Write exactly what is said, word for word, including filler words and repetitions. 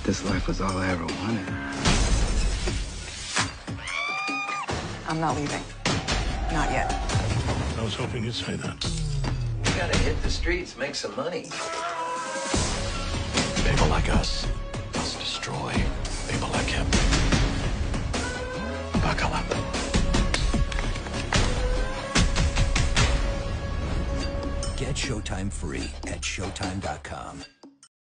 This life was all I ever wanted. I'm not leaving. Not yet. I was hoping you'd say that. You gotta hit the streets, make some money. People like us must destroy people like him. Buckle up. Get Showtime free at Showtime dot com.